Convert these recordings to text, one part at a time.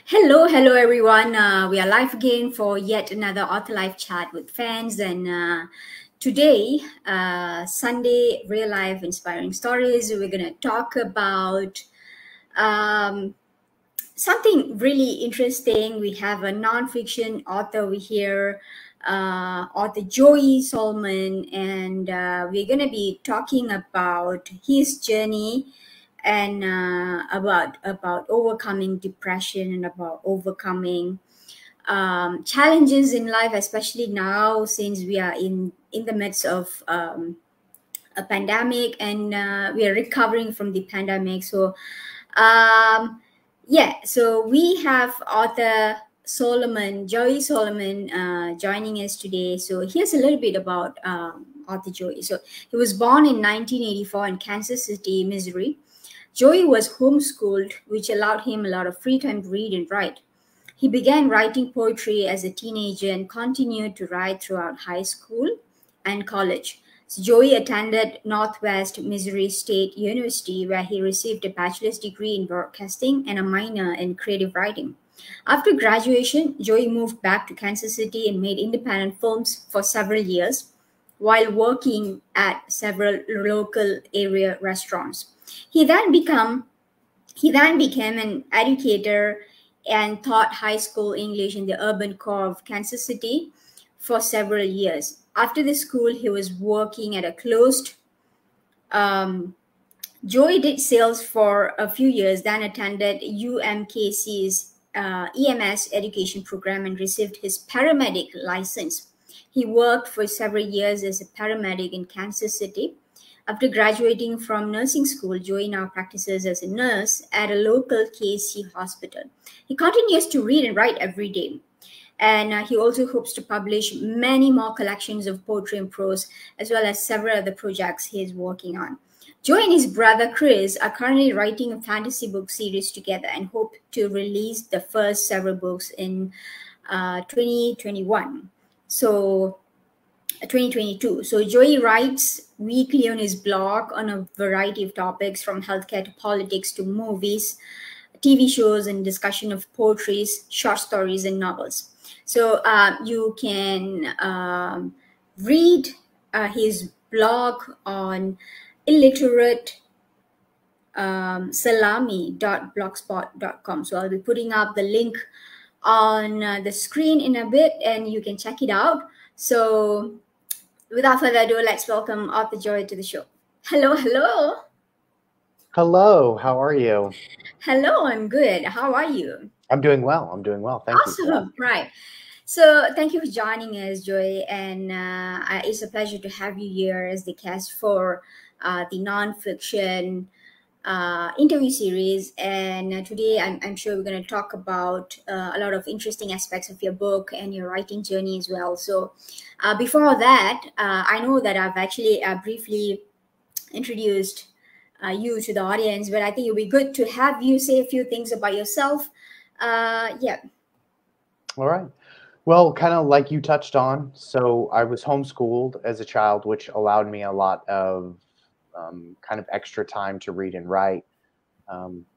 Hello everyone. We are live again for yet another Author Live chat with fans. And today, Sunday, real life inspiring stories. We're going to talk about um, something really interesting. We have a nonfiction author over here, author Joey Solomon, and we're going to be talking about his journey and about overcoming depression and about overcoming challenges in life, especially now since we are in the midst of a pandemic and we are recovering from the pandemic. So we have author Joey Solomon, joining us today. So here's a little bit about author Joey. So he was born in 1984 in Kansas City, Missouri. Joey was homeschooled, which allowed him a lot of free time to read and write. He began writing poetry as a teenager and continued to write throughout high school and college. So Joey attended Northwest Missouri State University, where he received a bachelor's degree in broadcasting and a minor in creative writing. After graduation, Joey moved back to Kansas City and made independent films for several years while working at several local area restaurants. He then became he then became an educator and taught high school English in the urban core of Kansas City for several years. After the school, he was working at a closed. Joey did sales for a few years, then attended UMKC's EMS education program and received his paramedic license. He worked for several years as a paramedic in Kansas City. After graduating from nursing school, Joey now practices as a nurse at a local KC hospital. He continues to read and write every day. And he also hopes to publish many more collections of poetry and prose, as well as several other projects he is working on. Joey and his brother Chris are currently writing a fantasy book series together and hope to release the first several books in 2021. So 2022. So Joey writes weekly on his blog on a variety of topics from healthcare to politics to movies, TV shows, and discussion of poetries, short stories, and novels. So you can read his blog on illiterate salami.blogspot.com. So I'll be putting up the link on the screen in a bit and you can check it out. So without further ado, let's welcome Arthur Joy to the show. Hello. Hello, how are you? Hello, I'm good. How are you? I'm doing well. Thank you. Awesome. Right. So thank you for joining us, Joy. And it's a pleasure to have you here as the guest for the nonfiction interview series. And today I'm sure we're going to talk about a lot of interesting aspects of your book and your writing journey as well. So before that, I know that I've actually briefly introduced you to the audience, but I think it would be good to have you say a few things about yourself. Yeah. All right. Well, kind of like you touched on, so I was homeschooled as a child, which allowed me a lot of kind of extra time to read and write. Um,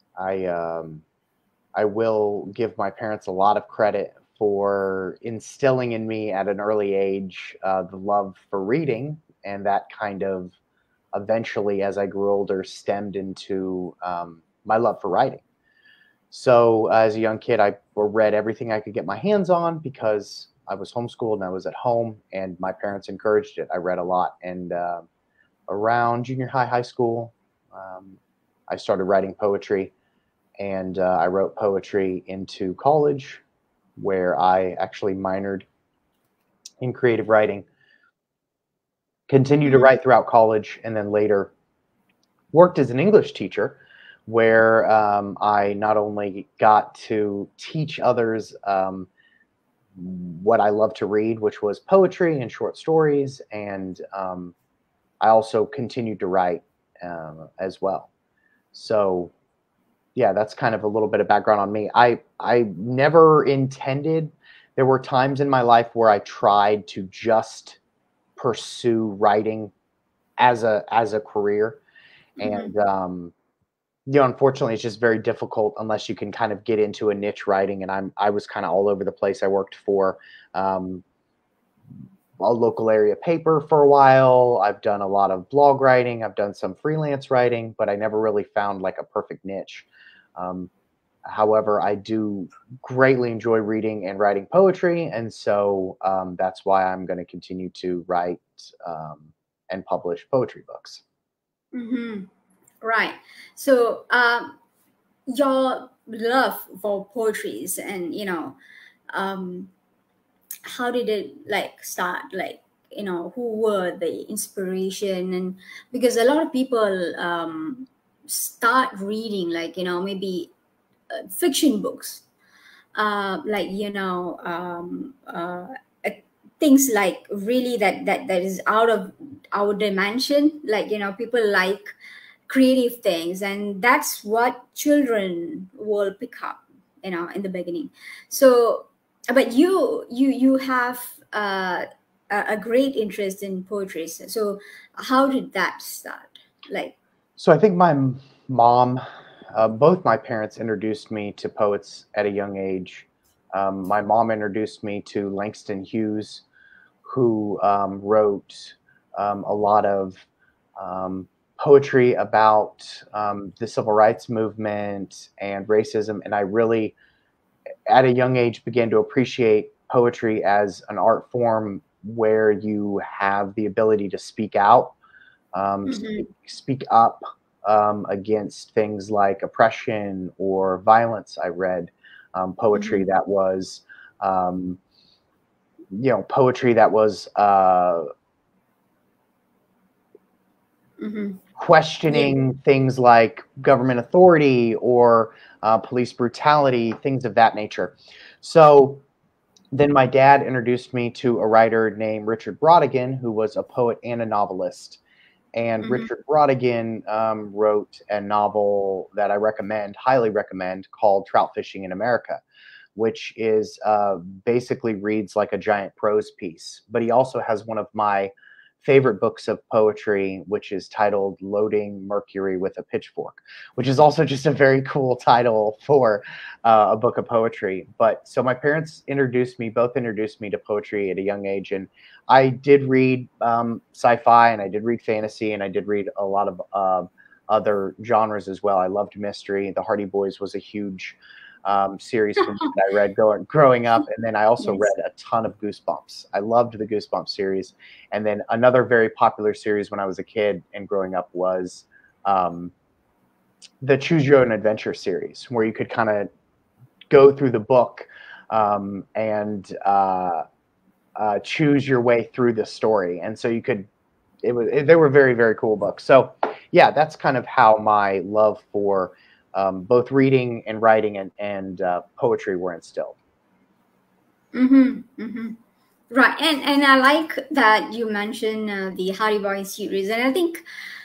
I will give my parents a lot of credit for instilling in me at an early age the love for reading, and that kind of eventually, as I grew older, stemmed into my love for writing. So as a young kid, I read everything I could get my hands on because I was homeschooled and I was at home, and my parents encouraged it. I read a lot, and around junior high, high school, I started writing poetry, and I wrote poetry into college, where I actually minored in creative writing. Continued to write throughout college, and then later worked as an English teacher, where I not only got to teach others what I love to read, which was poetry and short stories, and I also continued to write as well. So yeah, that's kind of a little bit of background on me. I never intended. There were times in my life where I tried to just pursue writing as a career, and unfortunately, it's just very difficult unless you can kind of get into a niche writing. And I was kind of all over the place. I worked for um, a local area paper for a while. I've done a lot of blog writing. I've done some freelance writing, but I never really found like a perfect niche. Um, However, I do greatly enjoy reading and writing poetry, and so that's why I'm going to continue to write and publish poetry books. Mm-hmm. Right. So, your love for poetries, and um, how did it like start? Like, who were the inspiration? And because a lot of people start reading, like, maybe fiction books, like uh, things like really that is out of our dimension, like people like creative things, and that's what children will pick up in the beginning. So but you have a great interest in poetry. So how did that start, like? So I think my mom, both my parents introduced me to poets at a young age. My mom introduced me to Langston Hughes, who wrote a lot of um, poetry about the civil rights movement and racism. And I really, at a young age, began to appreciate poetry as an art form where you have the ability to speak out, Mm-hmm. speak up against things like oppression or violence. I read poetry Mm-hmm. that was, um, poetry that was Mm-hmm. Yeah. questioning things like government authority or police brutality, things of that nature. So then my dad introduced me to a writer named Richard Brautigan, who was a poet and a novelist. And Mm-hmm. Richard Brautigan wrote a novel that I recommend, highly recommend, called Trout Fishing in America, which is basically reads like a giant prose piece. But he also has one of my favorite books of poetry, which is titled Loading Mercury with a Pitchfork, which is also just a very cool title for a book of poetry. But so my parents both introduced me to poetry at a young age. And I did read sci-fi, and I did read fantasy, and I did read a lot of other genres as well. I loved mystery. The Hardy Boys was a huge series for me that I read growing up. And then I also read Yes. a ton of Goosebumps. I loved the Goosebumps series. And then another very popular series when I was a kid and growing up was um, the Choose Your Own Adventure series, where you could kind of go through the book and choose your way through the story. And so you could, they were very, very cool books. So yeah, that's kind of how my love for both reading and writing and poetry were instilled. Mm-hmm. Mm-hmm. Right, and I like that you mentioned the Harry Boy series, and I think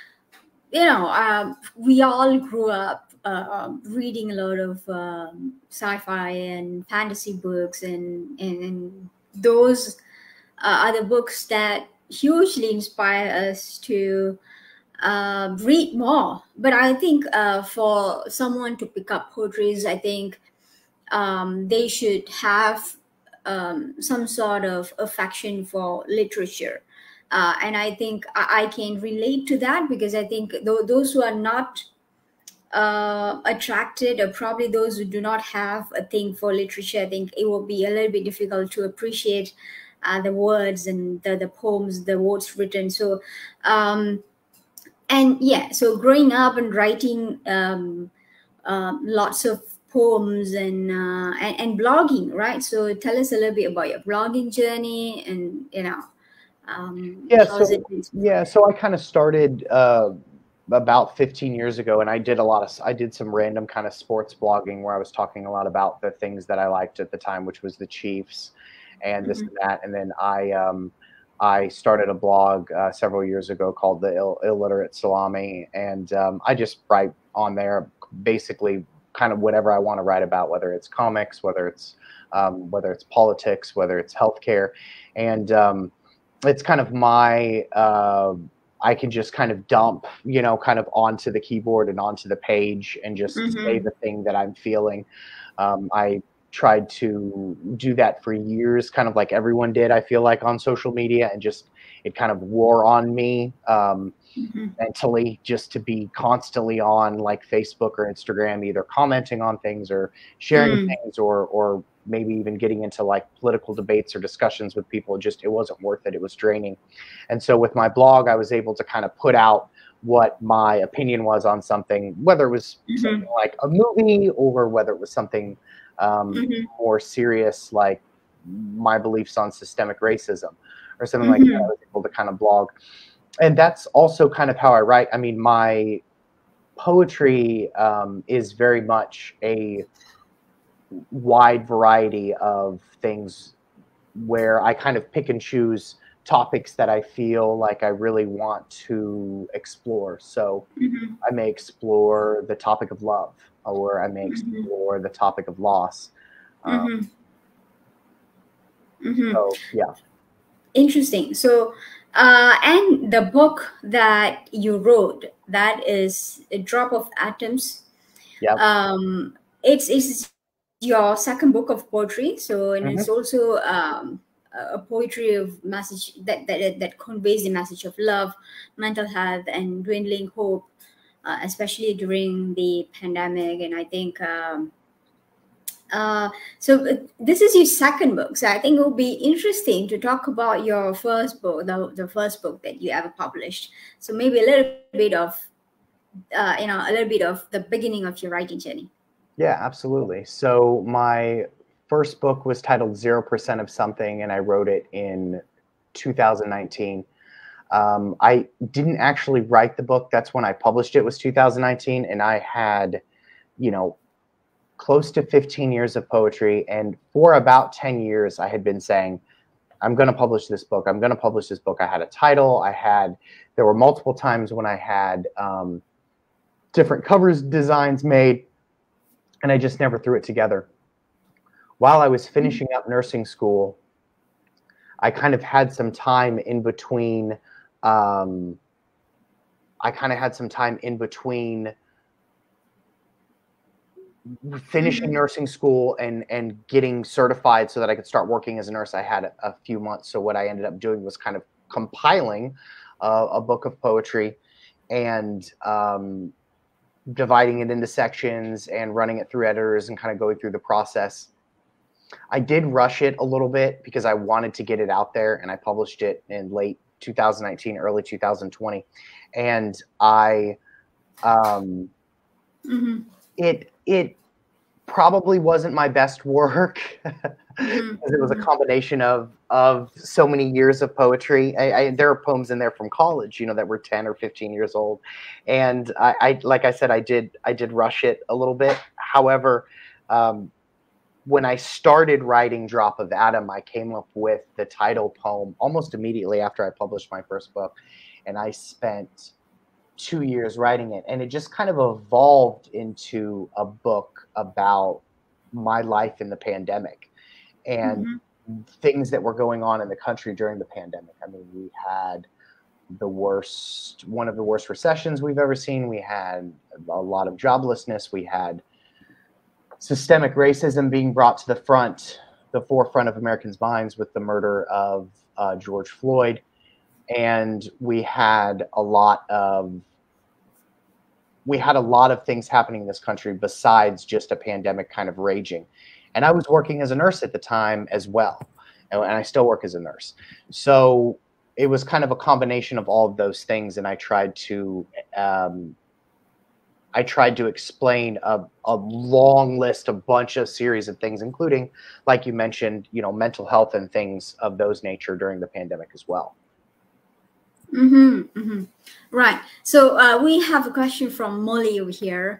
we all grew up reading a lot of sci-fi and fantasy books, and those are the books that hugely inspire us to read more. But I think for someone to pick up poetry, I think they should have some sort of affection for literature. And I think I can relate to that, because I think those who are not attracted, or probably those who do not have a thing for literature, I think it will be a little bit difficult to appreciate the words and the poems, the words written. So, and yeah, so growing up and writing lots of poems and blogging, right? So tell us a little bit about your blogging journey, and Yeah, how has it been so far? so I kind of started about 15 years ago, and I did some random kind of sports blogging where I was talking a lot about the things that I liked at the time, which was the Chiefs and this Hmm. and that. And then I started a blog several years ago called the Illiterate Salami, and I just write on there basically kind of whatever I want to write about, whether it's comics, whether it's politics, whether it's healthcare, and it's kind of my I can just kind of dump, kind of onto the keyboard and onto the page and just say the thing that I'm feeling. I tried to do that for years, kind of like everyone did, I feel like, on social media, and just it kind of wore on me mentally, just to be constantly on like Facebook or Instagram, either commenting on things or sharing things, or maybe even getting into like political debates or discussions with people. It wasn't worth it. It was draining. And so with my blog, I was able to kind of put out what my opinion was on something, whether it was something like a movie or whether it was something more serious, like my beliefs on systemic racism or something like that. I was able to kind of blog. And that's also kind of how I write. I mean, my poetry is very much a wide variety of things where I kind of pick and choose topics that I feel like I really want to explore. So I may explore the topic of love, or I may explore the topic of loss. So, yeah. Interesting. So, and the book that you wrote, that is A Drop of Atoms. Yeah. It's your second book of poetry. So, and it's also a poetry of message that conveys the message of love, mental health, and dwindling hope, especially during the pandemic. And I think so this is your second book, so I think it will be interesting to talk about your first book, the first book that you ever published. So maybe a little bit of a little bit of the beginning of your writing journey. Yeah, absolutely. So my first book was titled 0% of Something, and I wrote it in 2019. I didn't actually write the book. That's when I published it, was 2019, and I had, close to 15 years of poetry, and for about 10 years I had been saying, I'm going to publish this book. I'm going to publish this book. I had a title. There were multiple times when I had different covers designs made, and I just never threw it together. While I was finishing up nursing school, I kind of had some time in between. Finishing nursing school and getting certified so that I could start working as a nurse. I had a few months. So what I ended up doing was kind of compiling a book of poetry and dividing it into sections and running it through editors and kind of going through the process. I did rush it a little bit because I wanted to get it out there, and I published it in late 2019, early 2020. And it probably wasn't my best work because it was a combination of so many years of poetry. There are poems in there from college, that were 10 or 15 years old. And I like I said, I did rush it a little bit. However, when I started writing Drop of Atom, I came up with the title poem almost immediately after I published my first book. And I spent 2 years writing it, and it just kind of evolved into a book about my life in the pandemic and things that were going on in the country during the pandemic. I mean, we had one of the worst recessions we've ever seen. We had a lot of joblessness. We had systemic racism being brought to the forefront of Americans' minds with the murder of George Floyd. And we had a lot of things happening in this country besides just a pandemic kind of raging. And I was working as a nurse at the time as well. And I still work as a nurse. So it was kind of a combination of all of those things. And I tried to explain a long list, a bunch of series of things, including, like you mentioned, mental health and things of those nature during the pandemic as well. Right. So we have a question from Molly over here.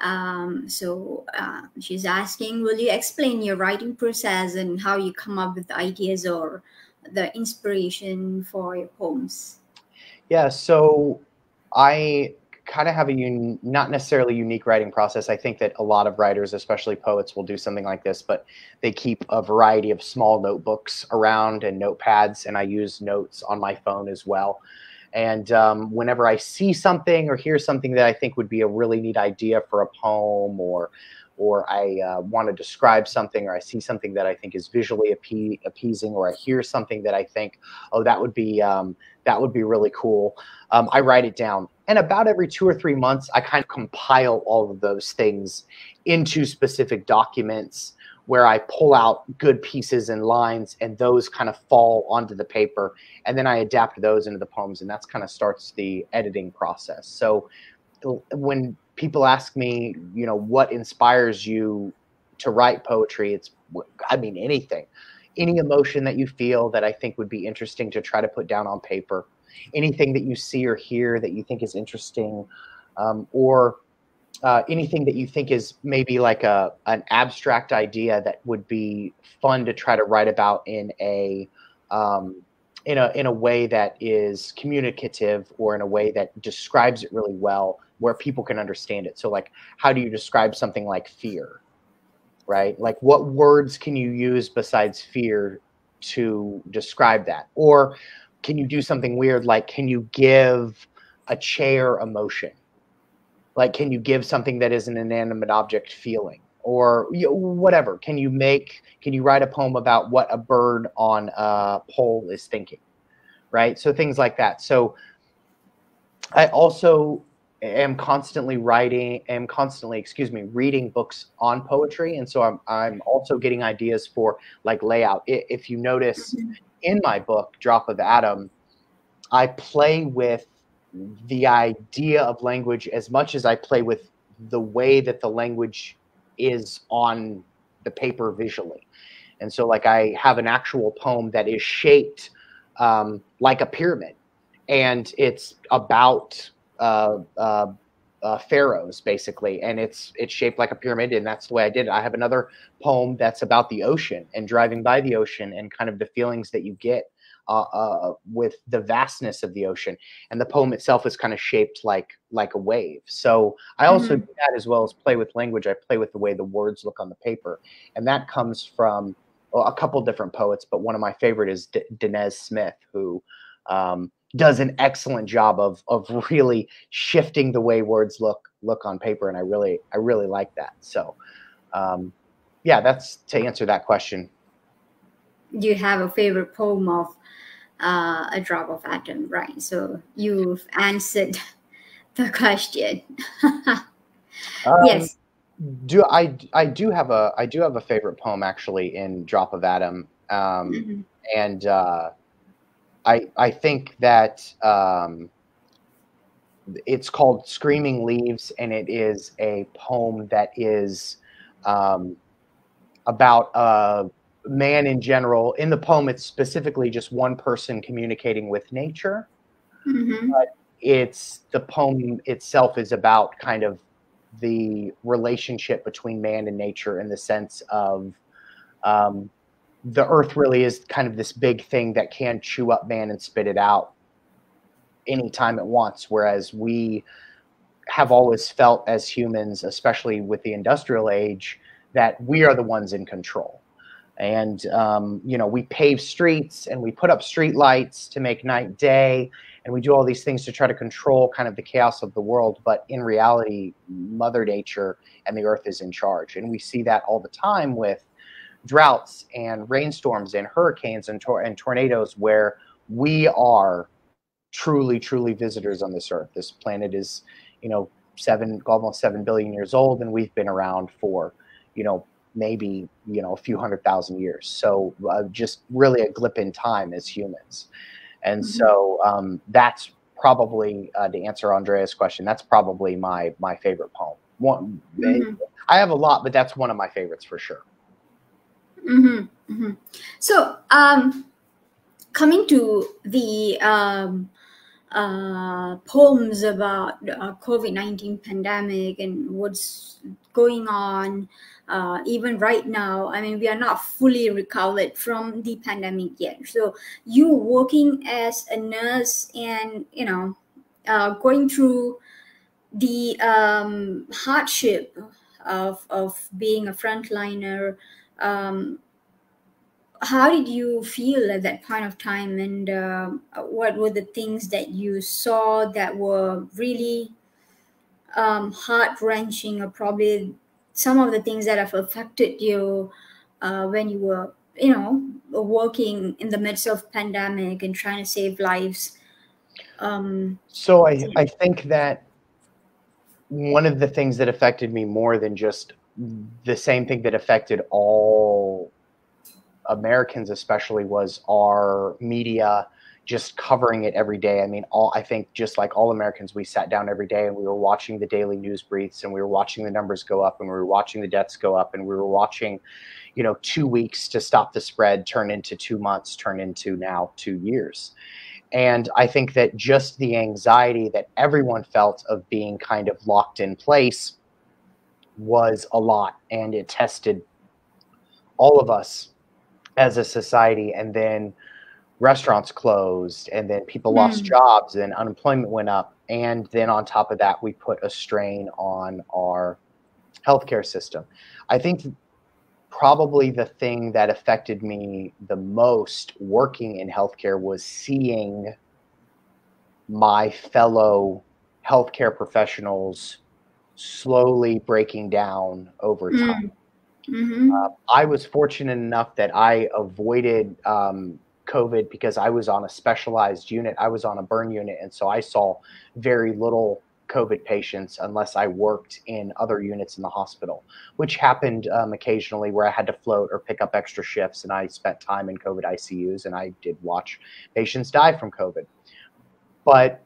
She's asking, will you explain your writing process and how you come up with the ideas or the inspiration for your poems? Yeah, so I kind of have a not necessarily unique writing process. I think that a lot of writers, especially poets, will do something like this, but they keep a variety of small notebooks around and notepads, and I use notes on my phone as well. And whenever I see something or hear something that I think would be a really neat idea for a poem, or I want to describe something, or I see something that I think is visually appeasing, or I hear something that I think, oh, that would be really cool, I write it down. And about every 2 or 3 months, I kind of compile all of those things into specific documents where I pull out good pieces and lines, and those kind of fall onto the paper, and then I adapt those into the poems, and that's kind of starts the editing process. So when people ask me, what inspires you to write poetry, anything, any emotion that you feel that I think would be interesting to try to put down on paper, anything that you see or hear that you think is interesting, or anything that you think is maybe like an abstract idea that would be fun to try to write about in a way that is communicative, or in a way that describes it really well, where people can understand it. So like, how do you describe something like fear, right? Like, what words can you use besides fear to describe that? Or can you do something weird, like, can you give a chair emotion? Like, can you give something that is an inanimate object feeling, or whatever? Can you write a poem about what a bird on a pole is thinking, right? So things like that. So I also am constantly reading books on poetry, and so I'm also getting ideas for like layout. If you notice in my book, Drop of Atom, I play with the idea of language as much as I play with the way that the language is on the paper visually. And so like, I have an actual poem that is shaped like a pyramid, and it's about pharaohs, basically, and it's shaped like a pyramid, and that's the way I did it. I have another poem that's about the ocean and driving by the ocean, and kind of the feelings that you get with the vastness of the ocean, and the poem itself is kind of shaped like a wave. So I also do that, as well as play with language. I play with the way the words look on the paper, and that comes from a couple different poets, but one of my favorite is Danez Smith, who does an excellent job of really shifting the way words look on paper, and I really like that. So yeah, that's to answer that question. Do you have a favorite poem of A Drop of Atom, right? So you've answered the question. Yes. I do have a favorite poem, actually, in Drop of Atom, and I think that it's called Screaming Leaves, and it is a poem that is about man in general. In the poem, it's specifically just one person communicating with nature, but the poem itself is about kind of the relationship between man and nature, in the sense of the earth really is kind of this big thing that can chew up man and spit it out anytime it wants, whereas we have always felt as humans, especially with the industrial age, that we are the ones in control. And we pave streets, and we put up street lights to make night day, and we do all these things to try to control kind of the chaos of the world. But in reality, Mother Nature and the earth is in charge. And we see that all the time with droughts and rainstorms and hurricanes and tornadoes, where we are truly visitors on this earth. This planet is, almost 7 billion years old, and we've been around for, maybe, a few 100,000 years. So just really a blip in time as humans. And so that's probably, to answer Andrea's question, that's probably my favorite poem. I have a lot, but that's one of my favorites for sure. So coming to the poems about COVID-19 pandemic and what's going on, even right now, I mean, we are not fully recovered from the pandemic yet. So you working as a nurse, and going through the hardship of being a frontliner, how did you feel at that point of time, and what were the things that you saw that were really heart-wrenching, or probably some of the things that have affected you when you were, working in the midst of pandemic and trying to save lives? So I think that one of the things that affected me more than just the same thing that affected all Americans especially was our media just covering it every day. I mean, I think just like all Americans, we sat down every day and we were watching the daily news briefs, and we were watching the numbers go up, and we were watching the deaths go up, and we were watching, 2 weeks to stop the spread turn into 2 months, turn into now 2 years. And I think that just the anxiety that everyone felt of being kind of locked in place was a lot, and it tested all of us as a society. And then restaurants closed, and then people lost jobs, and unemployment went up. And then on top of that, we put a strain on our healthcare system. I think probably the thing that affected me the most working in healthcare was seeing my fellow healthcare professionals slowly breaking down over time. I was fortunate enough that I avoided COVID because I was on a specialized unit. I was on a burn unit, and so I saw very little COVID patients unless I worked in other units in the hospital, which happened occasionally where I had to float or pick up extra shifts, and I spent time in COVID ICUs, and I did watch patients die from COVID. But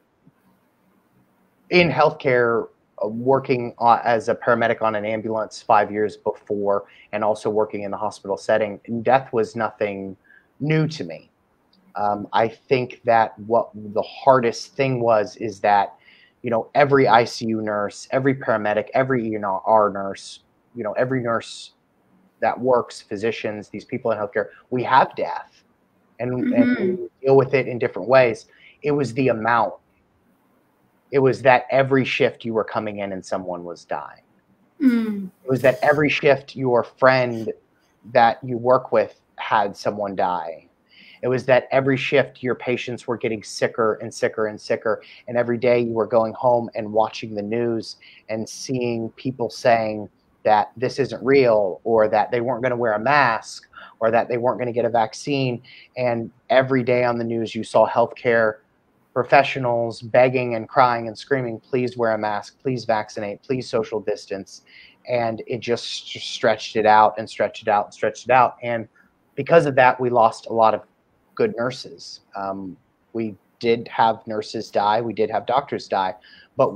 in healthcare, working as a paramedic on an ambulance 5 years before, and also working in the hospital setting, death was nothing new to me. I think that what the hardest thing is that, every ICU nurse, every paramedic, every ER nurse, every nurse that works, physicians, these people in healthcare, we have death, and we deal with it in different ways. It was the amount. It was that every shift you were coming in and someone was dying. It was that every shift your friend that you work with had someone die. It was that every shift your patients were getting sicker and sicker and sicker. And every day you were going home and watching the news and seeing people saying that this isn't real, or that they weren't going to wear a mask, or that they weren't going to get a vaccine. And every day on the news, you saw healthcare professionals begging and crying and screaming, please wear a mask, please vaccinate, please social distance. And it just stretched it out and stretched it out and stretched it out. And because of that, we lost a lot of good nurses. We did have nurses die. We did have doctors die. But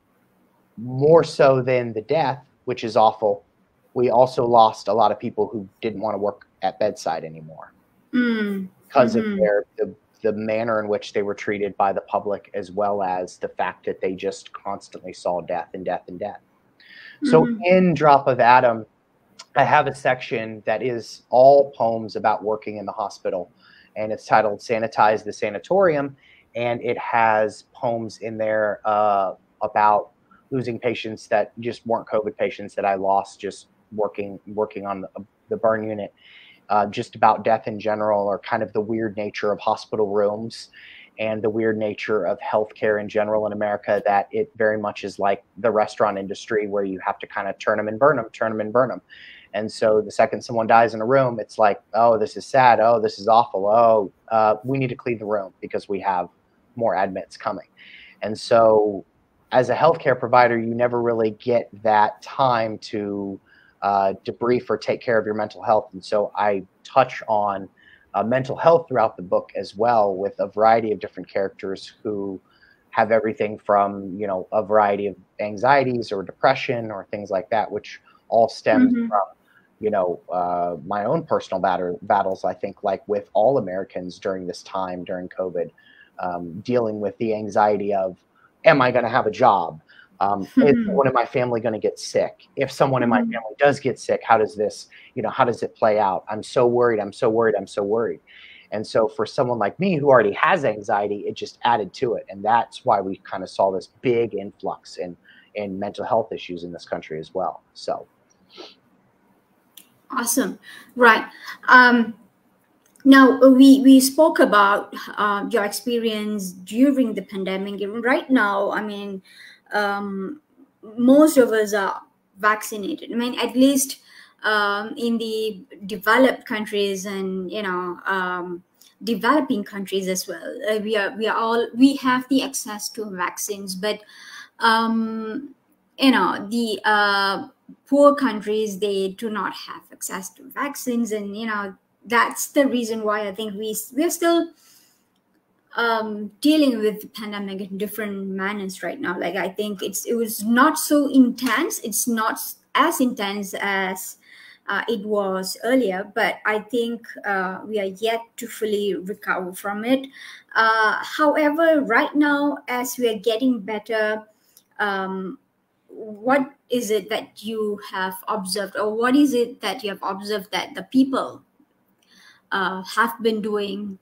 more so than the death, which is awful, we also lost a lot of people who didn't want to work at bedside anymore because of the manner in which they were treated by the public, as well as the fact that they just constantly saw death and death and death. So in Drop of Adam, I have a section that is all poems about working in the hospital, and it's titled Sanitize the Sanatorium. And it has poems in there about losing patients that just weren't COVID patients that I lost just working on the burn unit. Just about death in general, or kind of the weird nature of hospital rooms and the weird nature of healthcare in general in America, that it very much is like the restaurant industry, where you have to kind of turn them and burn them, turn them and burn them. And so the second someone dies in a room, it's like, oh, this is sad. Oh, this is awful. Oh, we need to clean the room because we have more admits coming. And so as a healthcare provider, you never really get that time to debrief or take care of your mental health. And so I touch on mental health throughout the book as well, with a variety of different characters who have everything from, a variety of anxieties or depression or things like that, which all stems from, my own personal battles, I think, like with all Americans during this time, during COVID, dealing with the anxiety of, am I going to have a job? Is someone in my family going to get sick? If someone in my family does get sick, how does this, how does it play out? I'm so worried. I'm so worried. I'm so worried. And so for someone like me who already has anxiety, it just added to it. And that's why we kind of saw this big influx in mental health issues in this country as well. So. Awesome. Right. Now, we spoke about your experience during the pandemic. Even right now, I mean, um, most of us are vaccinated. I mean, at least in the developed countries and developing countries as well. We have the access to vaccines, but um, the poor countries, they do not have access to vaccines, and that's the reason why I think we're still dealing with the pandemic in different manners right now. Like, I think it was not so intense. It's not as intense as it was earlier, but I think we are yet to fully recover from it. However, right now, as we are getting better, what is it that you have observed, or what is it that you have observed that the people have been doing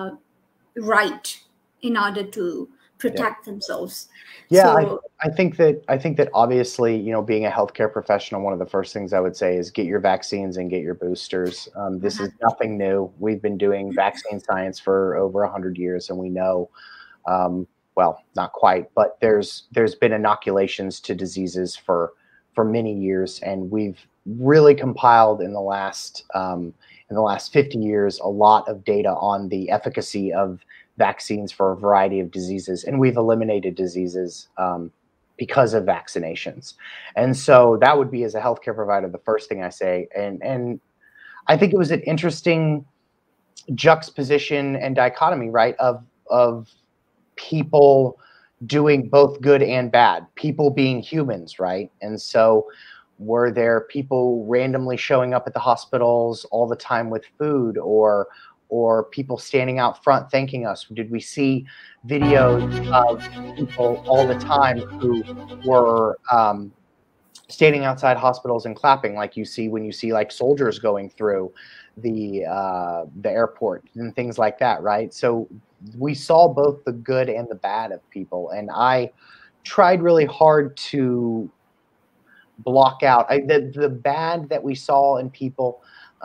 right in order to protect themselves? Yeah, So, I think that obviously, being a healthcare professional, one of the first things I would say is get your vaccines and get your boosters. This uh-huh. is nothing new. We've been doing vaccine science for over 100 years, and we know, well, not quite, but there's been inoculations to diseases for many years, and we've really compiled in the last 50 years a lot of data on the efficacy of vaccines for a variety of diseases, and we've eliminated diseases because of vaccinations. And so that would be, as a healthcare provider, the first thing I say. And I think it was an interesting juxtaposition and dichotomy, right, of people doing both good and bad, people being humans, right? And so were there people randomly showing up at the hospitals all the time with food, or people standing out front thanking us? Did we see videos of people all the time who were standing outside hospitals and clapping, like you see when you see like soldiers going through the airport and things like that, right? So we saw both the good and the bad of people, and I tried really hard to block out the bad that we saw in people.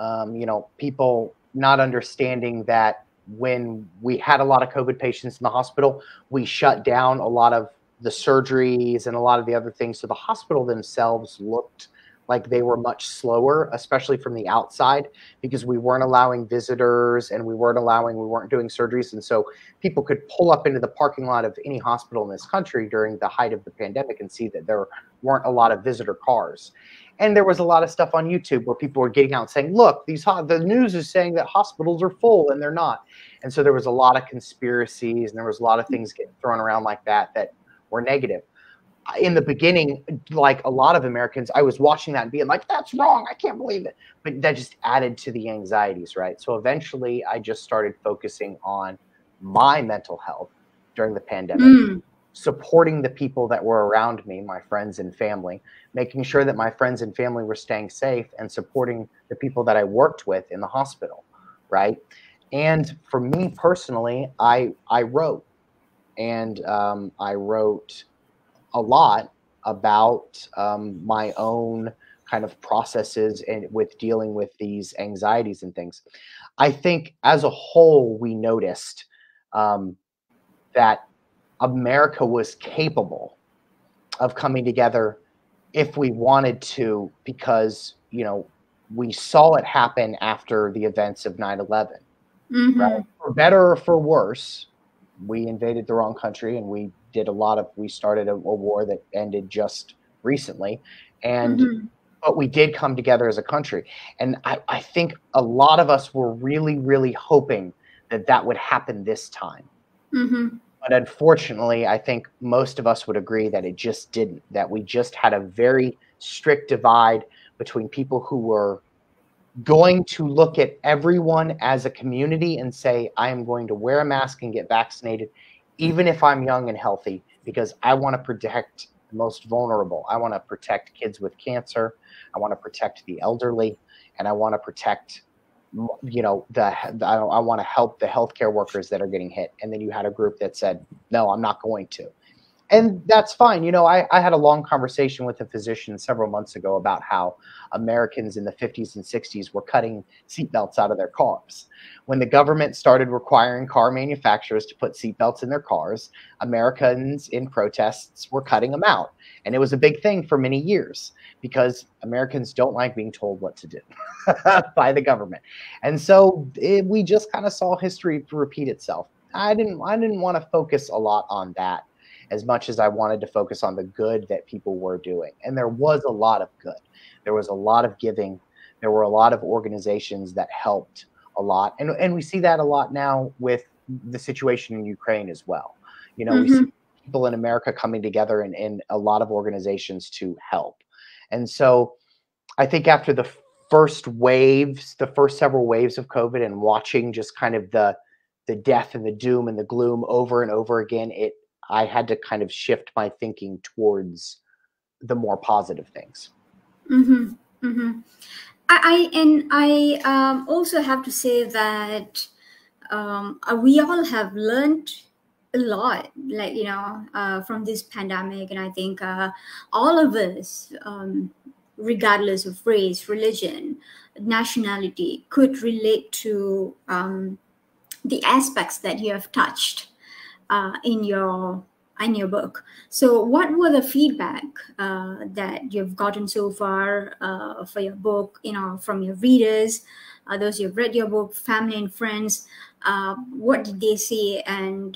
People not understanding that when we had a lot of COVID patients in the hospital, we shut down a lot of the surgeries and a lot of the other things. So the hospital themselves looked like they were much slower, especially from the outside, because we weren't allowing visitors and we weren't doing surgeries. And so people could pull up into the parking lot of any hospital in this country during the height of the pandemic and see that there weren't a lot of visitor cars. And there was a lot of stuff on YouTube where people were getting out and saying, look, the news is saying that hospitals are full, and they're not. And so there was a lot of conspiracies, and there was a lot of things getting thrown around like that were negative. In the beginning, like a lot of Americans, I was watching that and being like, that's wrong, I can't believe it. But that just added to the anxieties, right? So eventually I just started focusing on my mental health during the pandemic, supporting the people that were around me, my friends and family, making sure that my friends and family were staying safe, and supporting the people that I worked with in the hospital, right? And for me personally, I wrote, and I wrote a lot about my own kind of processes and with dealing with these anxieties and things. I think as a whole, we noticed that America was capable of coming together if we wanted to, because, we saw it happen after the events of 9/11, right? For better or for worse, we invaded the wrong country, and we started a war that ended just recently. But we did come together as a country. And I think a lot of us were really, really hoping that would happen this time. But unfortunately, I think most of us would agree that it just didn't, that we just had a very strict divide between people who were going to look at everyone as a community and say, I am going to wear a mask and get vaccinated, even if I'm young and healthy, because I want to protect the most vulnerable. I want to protect kids with cancer. I want to protect the elderly, and I want to protect, I want to help the healthcare workers that are getting hit. And then you had a group that said, no, I'm not going to. And that's fine. You know, I had a long conversation with a physician several months ago about how Americans in the 50s and 60s were cutting seatbelts out of their cars. When the government started requiring car manufacturers to put seatbelts in their cars, Americans in protests were cutting them out. And it was a big thing for many years because Americans don't like being told what to do by the government. And so we just kind of saw history repeat itself. I didn't want to focus a lot on that as much as I wanted to focus on the good that people were doing. And there was a lot of good. There was a lot of giving. There were a lot of organizations that helped a lot. And we see that a lot now with the situation in Ukraine as well. You know, we see people in America coming together in a lot of organizations to help. And so I think after the first several waves of COVID and watching just kind of the death and the doom and the gloom over and over again, I had to kind of shift my thinking towards the more positive things. Mm-hmm. Mm-hmm. I also have to say that we all have learned a lot, like, you know, from this pandemic. And I think all of us, regardless of race, religion, nationality, could relate to the aspects that you have touched in your book. So what were the feedback that you've gotten so far for your book, you know, from your readers, those who've read your book, family and friends? What did they say? And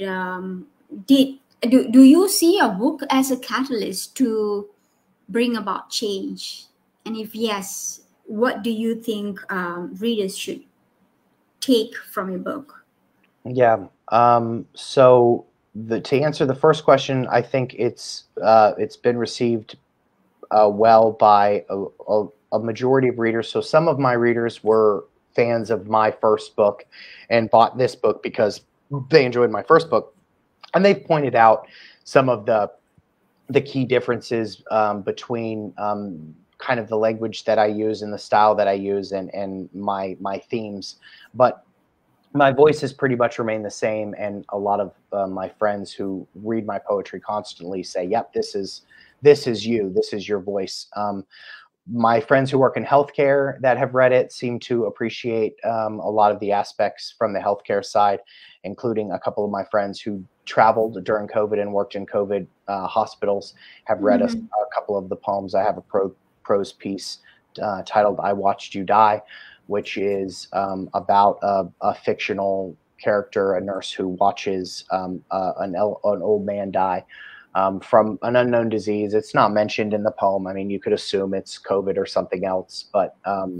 do you see a book as a catalyst to bring about change? And if yes, what do you think readers should take from your book? Yeah. So to answer the first question, I think it's been received well by a majority of readers. So some of my readers were fans of my first book and bought this book because they enjoyed my first book, and they've pointed out some of the key differences between kind of the language that I use and the style that I use and my themes, but my voice has pretty much remained the same. And a lot of my friends who read my poetry constantly say, "Yep, this is you. This is your voice." My friends who work in healthcare that have read it seem to appreciate a lot of the aspects from the healthcare side, including a couple of my friends who traveled during COVID and worked in COVID hospitals have read a couple of the poems. I have a prose piece titled "I Watched You Die," which is about a fictional character, a nurse who watches an old man die from an unknown disease. It's not mentioned in the poem. I mean, you could assume it's COVID or something else, but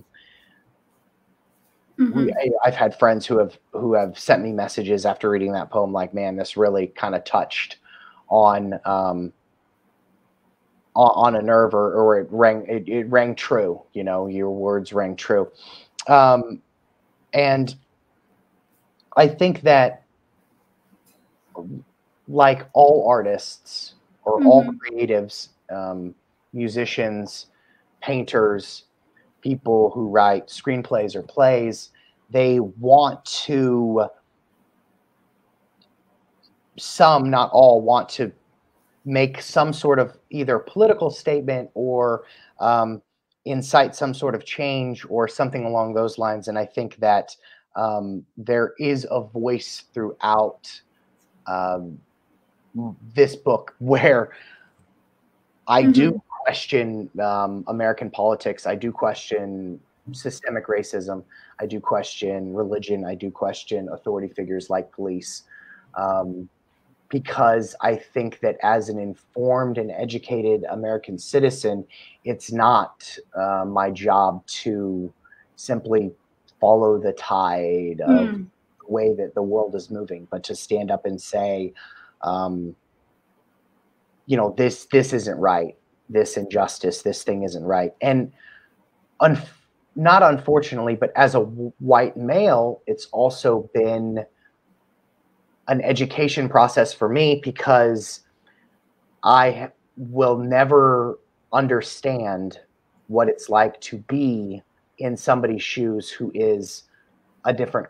I've had friends who have sent me messages after reading that poem, like, "Man, this really kind of touched on a nerve, or it rang true. You know, your words rang true." And I think that, like all artists or all creatives, musicians, painters, people who write screenplays or plays, they want to, some, not all, want to make some sort of either political statement or incite some sort of change or something along those lines. And I think that there is a voice throughout this book where I do question American politics. I do question systemic racism. I do question religion. I do question authority figures like police. Because I think that as an informed and educated American citizen, it's not my job to simply follow the tide of the way that the world is moving, but to stand up and say, you know, this isn't right. This injustice, this thing isn't right. And not unfortunately, but as a white male, it's also been an education process for me, because I will never understand what it's like to be in somebody's shoes who is a different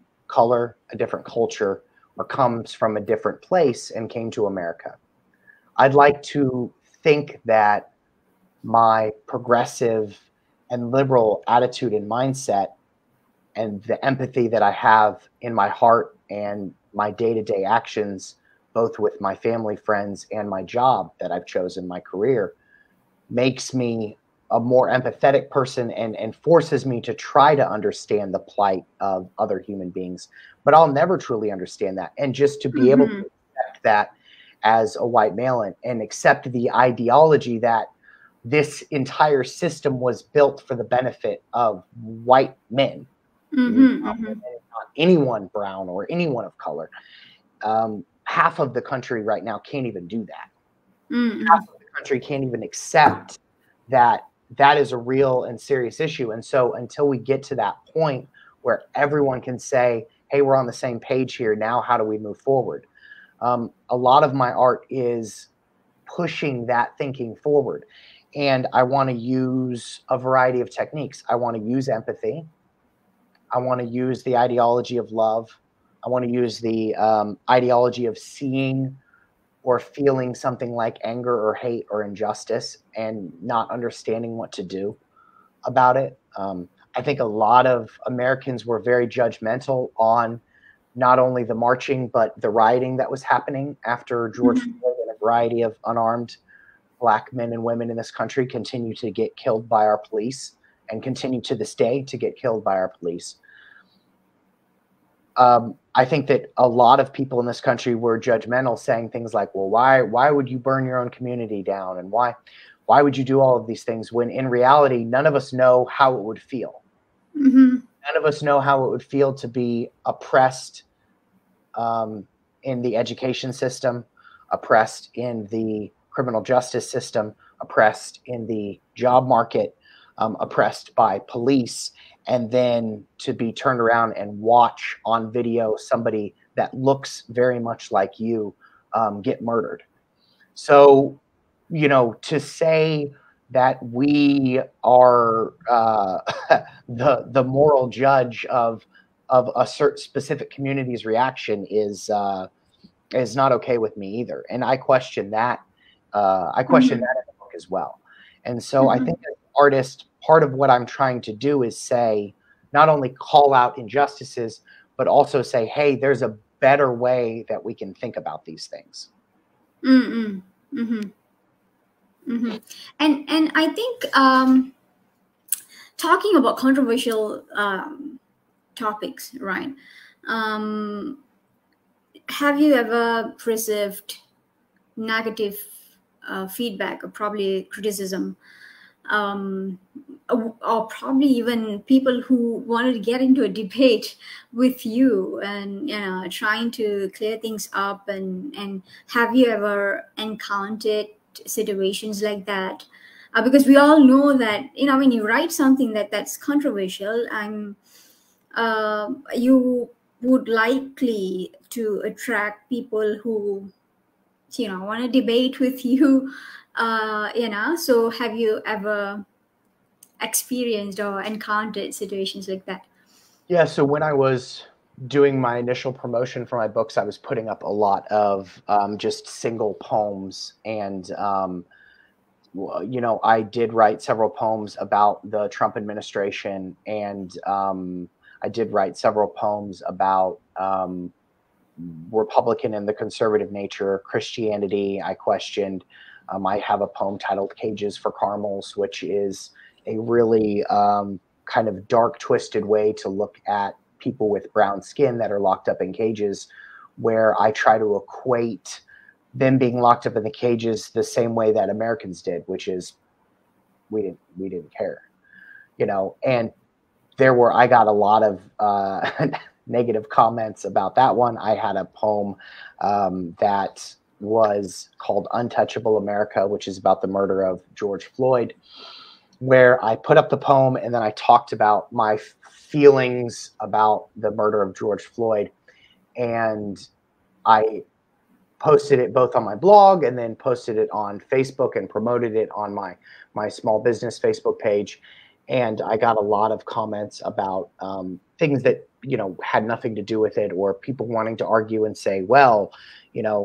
color, a different culture, or comes from a different place and came to America. I'd like to think that my progressive and liberal attitude and mindset and the empathy that I have in my heart and my day-to-day actions, both with my family, friends, and my job that I've chosen, my career, makes me a more empathetic person and forces me to try to understand the plight of other human beings. But I'll never truly understand that. And just to be able to accept that as a white male and accept the ideology that this entire system was built for the benefit of white men, not anyone brown or anyone of color. Half of the country right now can't even do that. Half of the country can't even accept that that is a real and serious issue. And so until we get to that point where everyone can say, hey, we're on the same page here, now how do we move forward? A lot of my art is pushing that thinking forward. And I want to use a variety of techniques. I want to use empathy. I want to use the ideology of love. I want to use the ideology of seeing or feeling something like anger or hate or injustice and not understanding what to do about it. I think a lot of Americans were very judgmental on not only the marching, but the rioting that was happening after George Floyd, and a variety of unarmed Black men and women in this country continue to get killed by our police and continue to this day to get killed by our police. I think that a lot of people in this country were judgmental, saying things like, well, why would you burn your own community down? And why would you do all of these things? When in reality, none of us know how it would feel. None of us know how it would feel to be oppressed in the education system, oppressed in the criminal justice system, oppressed in the job market, oppressed by police, and then to be turned around and watch on video somebody that looks very much like you get murdered. So, you know, to say that we are the moral judge of a certain specific community's reaction is not okay with me either. And I question that. I question that in the book as well. And so I think as an artist, part of what I'm trying to do is say, not only call out injustices, but also say, hey, there's a better way that we can think about these things. And I think talking about controversial topics, right? Have you ever received negative feedback or probably criticism, or probably even people who wanted to get into a debate with you and, you know, trying to clear things up? And have you ever encountered situations like that? Because we all know that, you know, when you write something that's controversial, you would likely to attract people who, you know, want to debate with you, you know. So have you ever experienced or encountered situations like that? Yeah, so when I was doing my initial promotion for my books, I was putting up a lot of just single poems. And, you know, I did write several poems about the Trump administration. And I did write several poems about Republican and the conservative nature of Christianity. I questioned. I have a poem titled Cages for Caramels, which is a really kind of dark, twisted way to look at people with brown skin that are locked up in cages, where I try to equate them being locked up in the cages the same way that Americans did, which is we didn't care, you know. And I got a lot of negative comments about that one. I had a poem that was called Untouchable America, which is about the murder of George Floyd, where I put up the poem and then I talked about my feelings about the murder of George Floyd. And I posted it both on my blog and then posted it on Facebook and promoted it on my small business Facebook page. And I got a lot of comments about things that, you know, had nothing to do with it, or people wanting to argue and say, well, you know,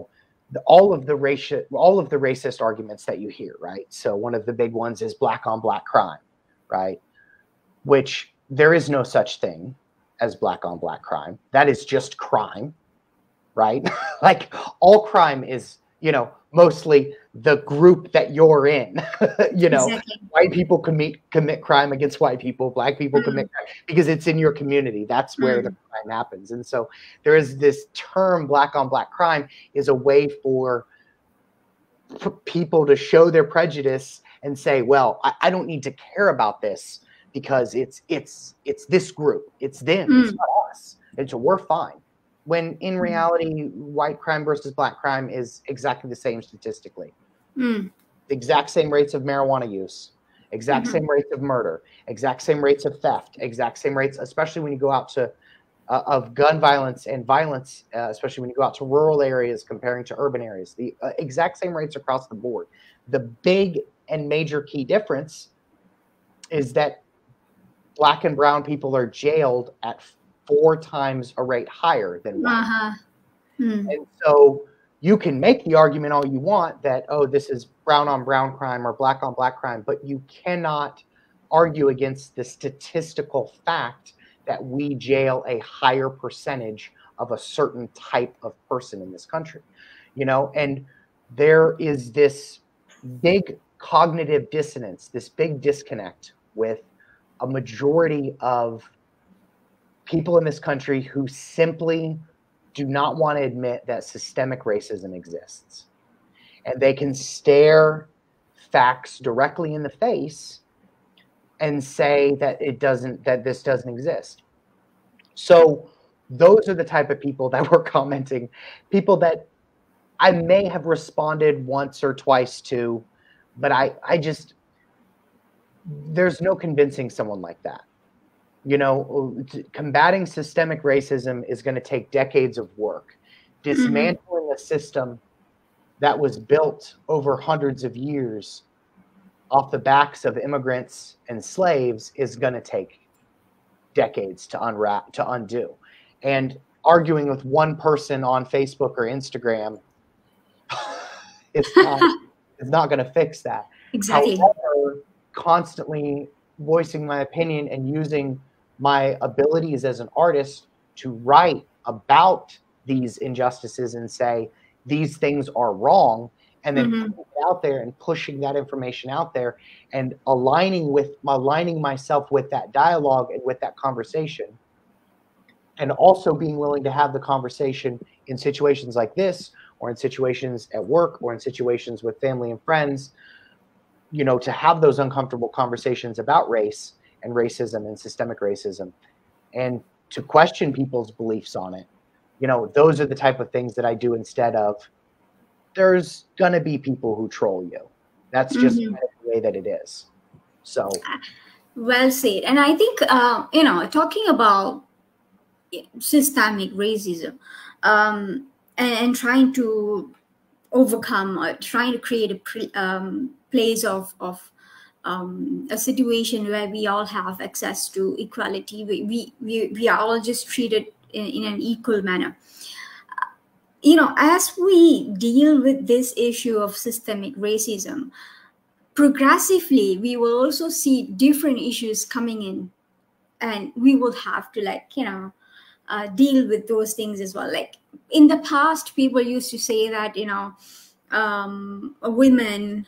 all of the racist arguments that you hear, right? So one of the big ones is black on black crime, right? Which there is no such thing as black on black crime. That is just crime, right? Like all crime is, mostly the group that you're in. Exactly. White people commit crime against white people, black people commit crime because it's in your community. That's where the crime happens. And so there is this term, black on black crime, is a way for people to show their prejudice and say, well, I don't need to care about this because it's this group, it's them, it's not us, and so we're fine. When in reality, white crime versus black crime is exactly the same statistically. The exact same rates of marijuana use, exact same rates of murder, exact same rates of theft, exact same rates, especially when you go out to of gun violence and violence, especially when you go out to rural areas comparing to urban areas, the exact same rates across the board. The big and major key difference is that black and brown people are jailed at 4 times a rate higher than white. And so you can make the argument all you want that, oh, this is brown on brown crime or black on black crime, but you cannot argue against the statistical fact that we jail a higher percentage of a certain type of person in this country, and there is this big cognitive dissonance, this big disconnect with a majority of people in this country who simply do not want to admit that systemic racism exists. And they can stare facts directly in the face and say that this doesn't exist. So those are the type of people that were commenting, people that I may have responded once or twice to, but I just, there's no convincing someone like that. Combating systemic racism is going to take decades of work. Dismantling a system that was built over hundreds of years off the backs of immigrants and slaves is going to take decades to undo. And arguing with one person on Facebook or Instagram is not going to fix that. Exactly. However, constantly voicing my opinion and using my abilities as an artist to write about these injustices and say these things are wrong, and then putting it out there and pushing that information out there and aligning myself with that dialogue and with that conversation, and also being willing to have the conversation in situations like this, or in situations at work, or in situations with family and friends, to have those uncomfortable conversations about race and racism and systemic racism, and to question people's beliefs on it. Those are the type of things that I do instead of, there's going to be people who troll you. That's just the way that it is. So. Well said. And I think, talking about systemic racism and trying to overcome or trying to create a place of a situation where we all have access to equality. We are all just treated in an equal manner. As we deal with this issue of systemic racism, progressively, we will also see different issues coming in, and we will have to deal with those things as well. Like in the past, people used to say that, women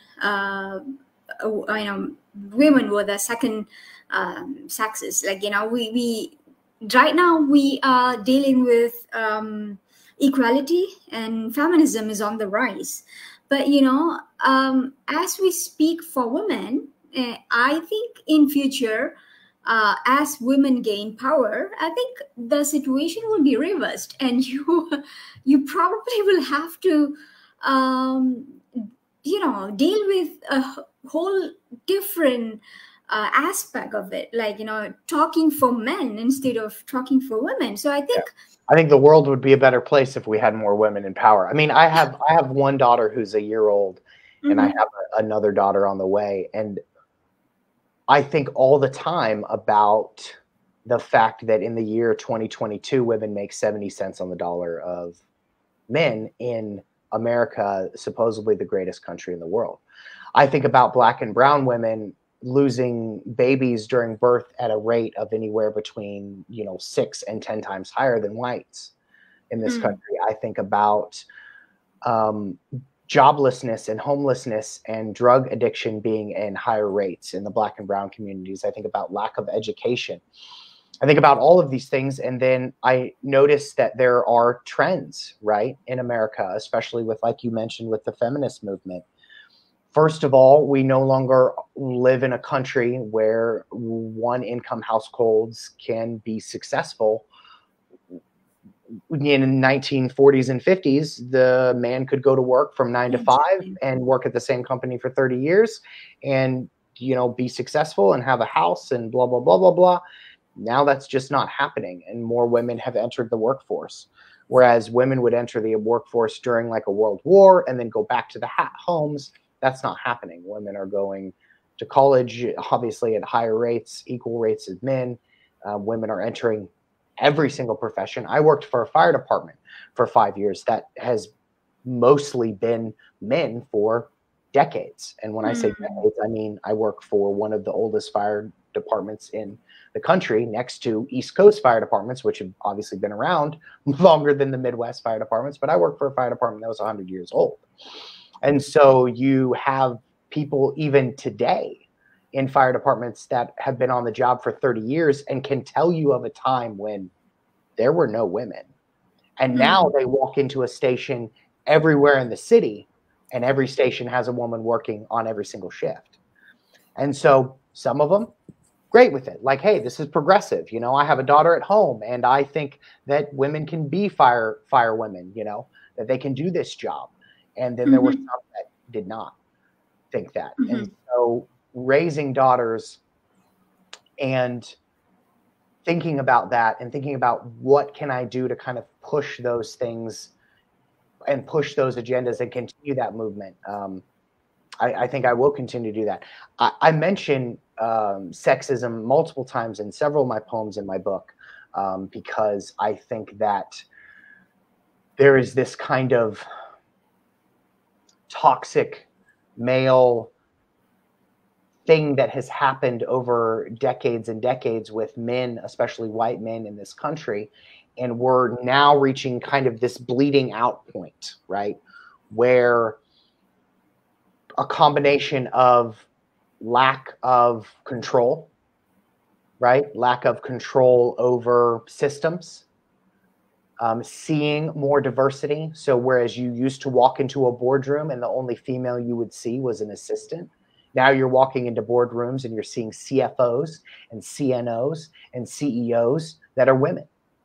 were the second sexes. We right now we are dealing with equality, and feminism is on the rise. But as we speak for women, I think in future, as women gain power, I think the situation will be reversed, and you probably will have to deal with a whole different aspect of it, talking for men instead of talking for women. So I think the world would be a better place if we had more women in power. I mean, I have one daughter who's a year old, and I have another daughter on the way, and I think all the time about the fact that in the year 2022, women make 70 cents on the dollar of men in America, supposedly the greatest country in the world. I think about Black and brown women losing babies during birth at a rate of anywhere between, 6 and 10 times higher than whites in this country. I think about joblessness and homelessness and drug addiction being in higher rates in the Black and brown communities. I think about lack of education. I think about all of these things, and then I notice that there are trends, right, in America, especially with, like you mentioned, with the feminist movement. First of all, we no longer live in a country where one-income households can be successful. In the 1940s and 50s, the man could go to work from 9 to 5 and work at the same company for 30 years and, be successful and have a house and blah, blah, blah, blah, blah. Now that's just not happening, and more women have entered the workforce. Whereas women would enter the workforce during like a world war and then go back to the homes. That's not happening. Women are going to college, obviously at higher rates, equal rates as men. Women are entering every single profession. I worked for a fire department for 5 years that has mostly been men for decades. And when I say decades, I mean I work for one of the oldest fire departments in the country, next to East Coast fire departments, which have obviously been around longer than the Midwest fire departments. But I work for a fire department that was 100 years old. And so you have people even today in fire departments that have been on the job for 30 years and can tell you of a time when there were no women. And now they walk into a station everywhere in the city, and every station has a woman working on every single shift. And so some of them, great with it. Like, hey, this is progressive. I have a daughter at home, and I think that women can be fire women, that they can do this job. And then there were some that did not think that. And so raising daughters and thinking about that and thinking about what can I do to kind of push those things and push those agendas and continue that movement. I think I will continue to do that. I mention sexism multiple times in several of my poems in my book because I think that there is this kind of toxic male thing that has happened over decades and decades with men, especially white men in this country. And we're now reaching kind of this bleeding out point, right? Where a combination of lack of control, right? Lack of control over systems, seeing more diversity. So whereas you used to walk into a boardroom and the only female you would see was an assistant, now you're walking into boardrooms and you're seeing CFOs and CNOs and CEOs that are women,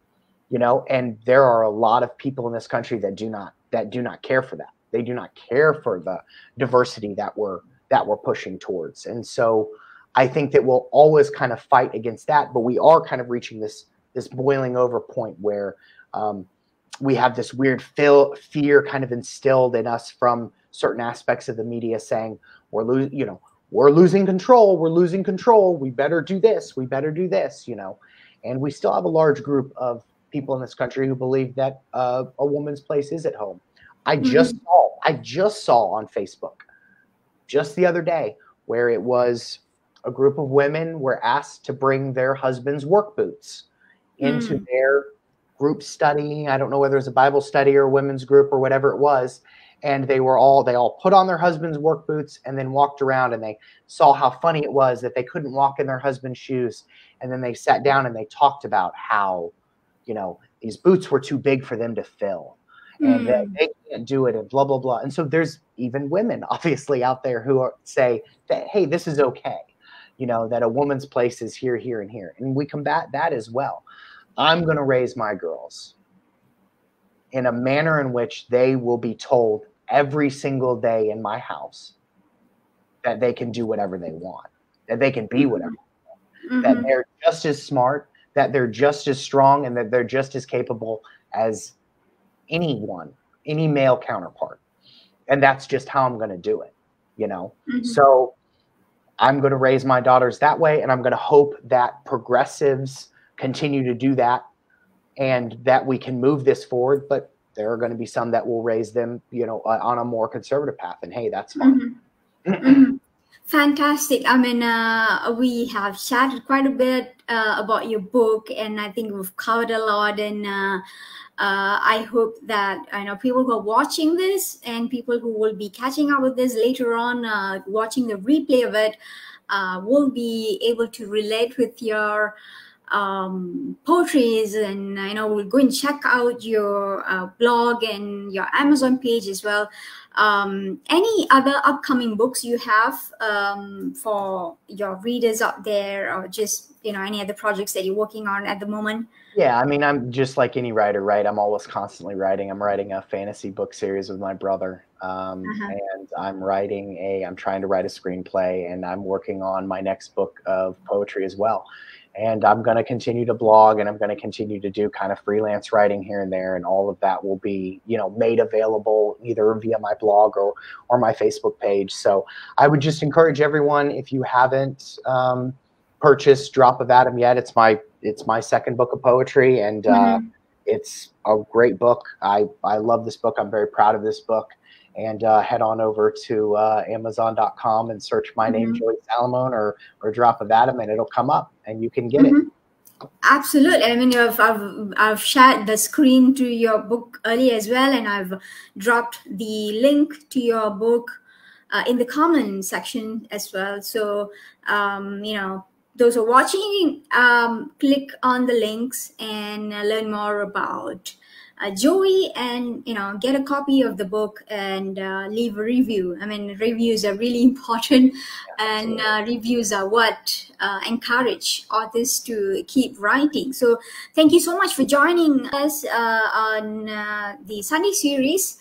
and there are a lot of people in this country that do not care for that. They do not care for the diversity that we're pushing towards. And so I think that we'll always kind of fight against that, but we are kind of reaching this boiling over point where we have this weird fear kind of instilled in us from certain aspects of the media saying we're losing control. We're losing control. We better do this. We better do this, and we still have a large group of people in this country who believe that a woman's place is at home. I just saw on Facebook just the other day where it was a group of women were asked to bring their husband's work boots into their group study. I don't know whether it was a Bible study or a women's group or whatever it was. And they all put on their husband's work boots and then walked around, and they saw how funny it was that they couldn't walk in their husband's shoes. And then they sat down and they talked about how, these boots were too big for them to fill and that they can't do it and blah, blah, blah. And so there's even women obviously out there who say that, hey, this is okay. That a woman's place is here, here, and here. And we combat that as well. I'm going to raise my girls in a manner in which they will be told every single day in my house that they can do whatever they want, that they can be whatever they want, that they're just as smart, that they're just as strong, and that they're just as capable as anyone, any male counterpart. And that's just how I'm going to do it, So I'm going to raise my daughters that way, and I'm going to hope that progressives continue to do that and that we can move this forward. But there are going to be some that will raise them, on a more conservative path, and hey, that's fine. Fantastic. I mean, we have chatted quite a bit about your book, and I think we've covered a lot. And I hope that people who are watching this and people who will be catching up with this later on, watching the replay of it, will be able to relate with your poetries, and we'll go and check out your blog and your Amazon page as well. Any other upcoming books you have for your readers out there, or just any other projects that you're working on at the moment? Yeah, I mean, I'm just like any writer, right? I'm always constantly writing. I'm writing a fantasy book series with my brother, and I'm trying to write a screenplay, and I'm working on my next book of poetry as well. And I'm going to continue to blog, and I'm going to continue to do kind of freelance writing here and there, and all of that will be, made available either via my blog or my Facebook page. So I would just encourage everyone, if you haven't purchased Drop of Atom yet, it's my second book of poetry, and it's a great book. I love this book. I'm very proud of this book. And head on over to Amazon.com and search my name, Joey Salamone, or Drop of Atom, and it'll come up, and you can get it. Absolutely. I mean, I've shared the screen to your book earlier as well, and I've dropped the link to your book in the comment section as well. So, those who are watching, click on the links and learn more about Joey, and get a copy of the book and leave a review. I mean, reviews are really important, and reviews are what encourage authors to keep writing. So thank you so much for joining us on the Sunday series,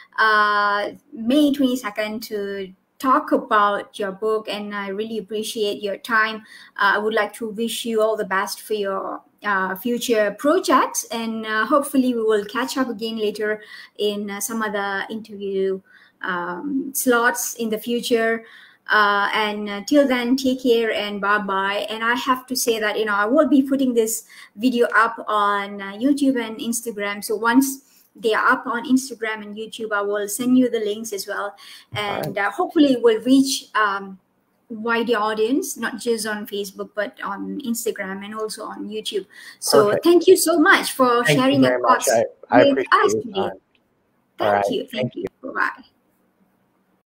May 22nd, to talk about your book, and I really appreciate your time. I would like to wish you all the best for your future projects, and hopefully we will catch up again later in some other interview slots in the future. And till then, take care and bye-bye. And I have to say that I will be putting this video up on YouTube and Instagram. So once they are up on Instagram and YouTube, I will send you the links as well, and hopefully it will reach wider audience, not just on Facebook, but on Instagram and also on YouTube. So thank you so much for sharing your thoughts I with us today. Thank you. Thank you. Bye-bye.